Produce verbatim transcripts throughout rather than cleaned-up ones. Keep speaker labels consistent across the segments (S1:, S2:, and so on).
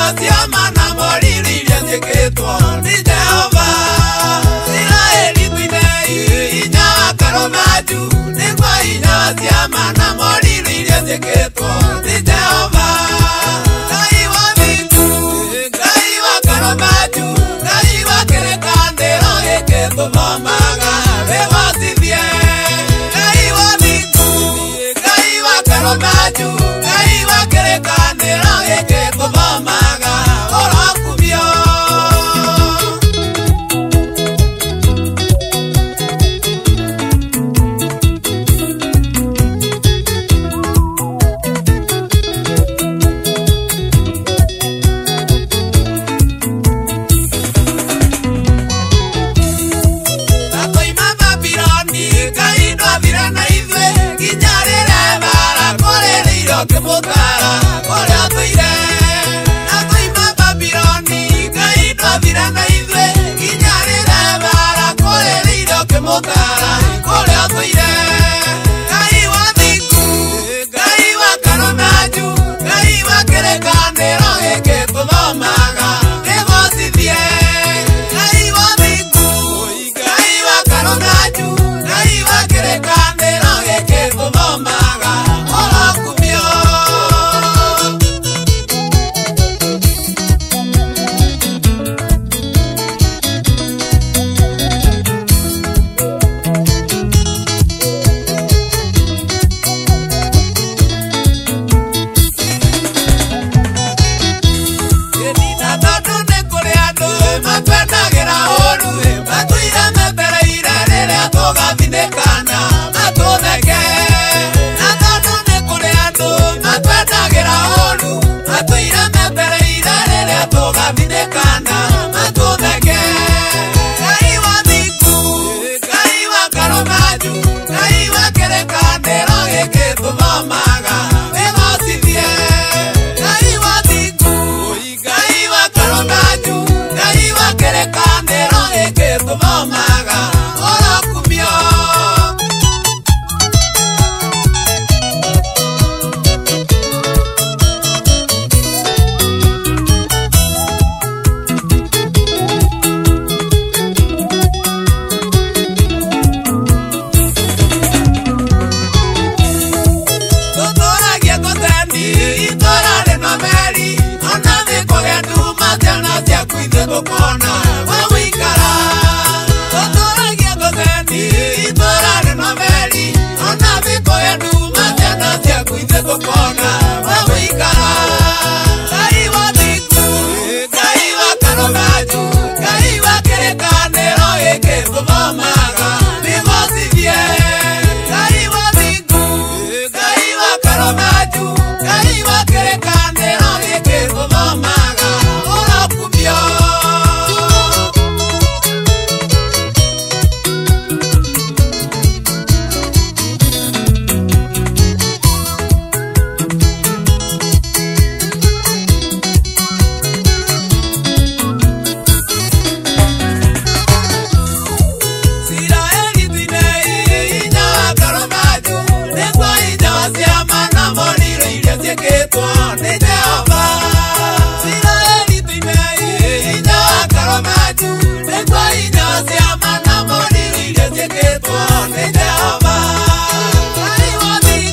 S1: ciama na moriri iria ciĩkĩtwo nĩ Jehova. Israeli twinei hinya wa Karuthanju, nĩguo hinya wa ciama na moriri iria ciĩkĩtwo nĩ Jehova. Ngai wa Thingu, Ngai wa Karuthanju, Ngai wa kĩrĩkanĩro gĩkĩ tũthomaga wĩgocithie. Ngai wa Thingu, Ngai wa Karuthanju, Ngai wa kĩrĩkanĩro gĩkĩ tũthomaga ũrokumio. Kemutara kore atwire atwima Babyloni Ngai ndwathire na ithuĩ nginyarĩre bara kore rĩiro kemutara kore atwire. Ngai wa Thingu, Ngai wa Karuthanju, Ngai wa kĩrĩkanĩro gĩkĩ tũthomaga wĩgocithie. Ngai wa Thingu, Ngai wa Karuthanju, Ngai wa kĩrĩkanĩro gĩkĩ tũthomaga ũrokumio.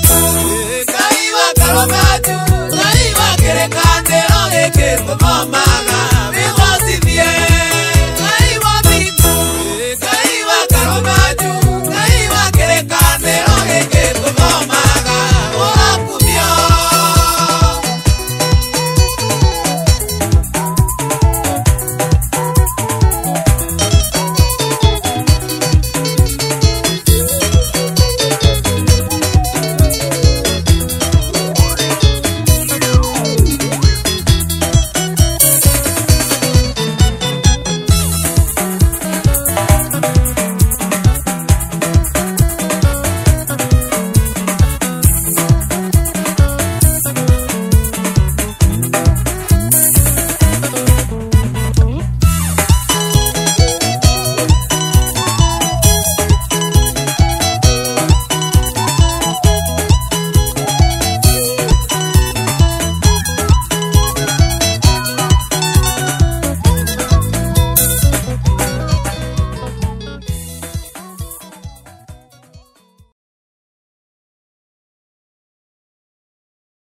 S1: Mama